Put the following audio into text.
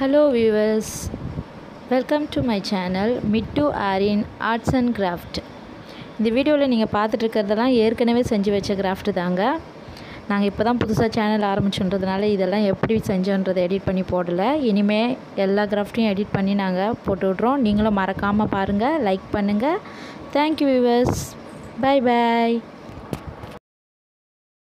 Hello viewers, welcome to my channel Mittu Aarin Arts and Craft. இந்த வீடியோவில் நீங்கள் பார்த்துட்டு இருக்கிறதெல்லாம் ஏற்கனவே செஞ்சு வச்ச கிராஃப்ட் தாங்க. நாங்கள் இப்போ தான் புதுசாக சேனல் ஆரம்பிச்சுன்றதுனால இதெல்லாம் எப்படி செஞ்சோன்றதை எடிட் பண்ணி போடல. இனிமேல் எல்லா கிராஃப்ட்டையும் எடிட் பண்ணி நாங்கள் போட்டு விட்றோம். நீங்களும் மறக்காமல் பாருங்கள், லைக் பண்ணுங்கள். தேங்க்யூ வியூவர்ஸ், பை பாய்.